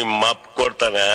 ನಿಮ್ಮ ಅಪ್ಪ ಕೊಡ್ತಾನೆ.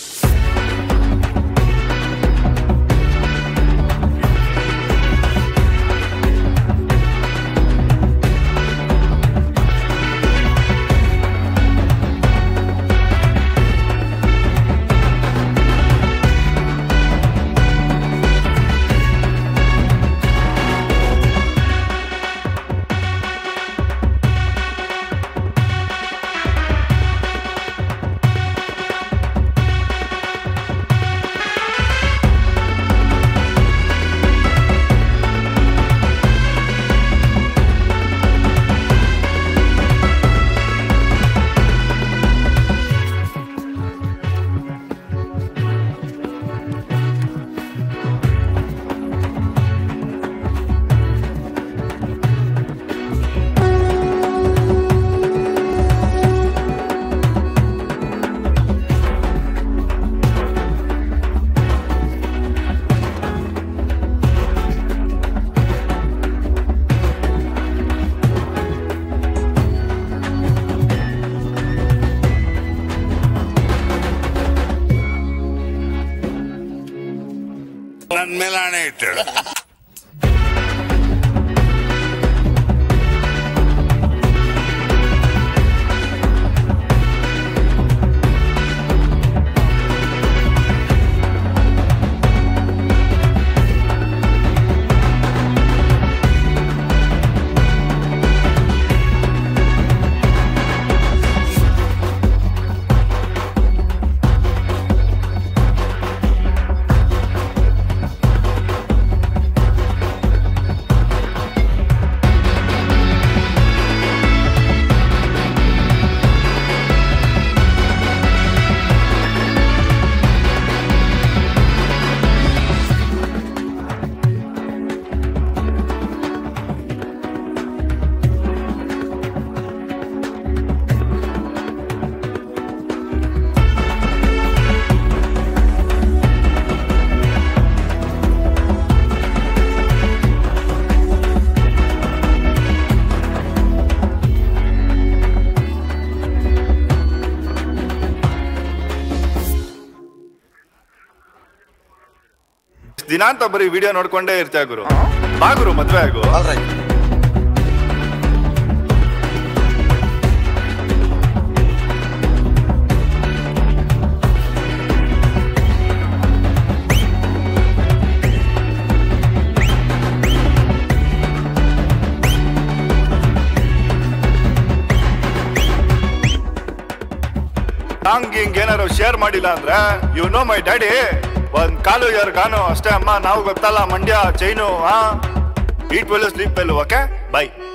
ನನ್ನ ಮೇಲೆ ಆಣೆ ಇಟ್ಟಳು. ದಿನ ಅಂತ ಬರೀ ವಿಡಿಯೋ ನೋಡ್ಕೊಂಡೇ ಇರ್ತೀಯ ಗುರು. ಬಾ ಗುರು, ಮದ್ವೆ ಆಗು. ಸಾಂಗ್ ಹಿಂಗ್ ಏನಾರು ಶೇರ್ ಮಾಡಿಲ್ಲ ಅಂದ್ರೆ ಯು ನೋ ಮೈ ಡ್ಯಾಡಿ, ಒಂದ್ ಕಾಲು ಗಾನು ಅಷ್ಟೇ ಅಮ್ಮ. ನಾವು ಗೊತ್ತಲ್ಲ Mandya chain. Eat well sleep well. Okay, by.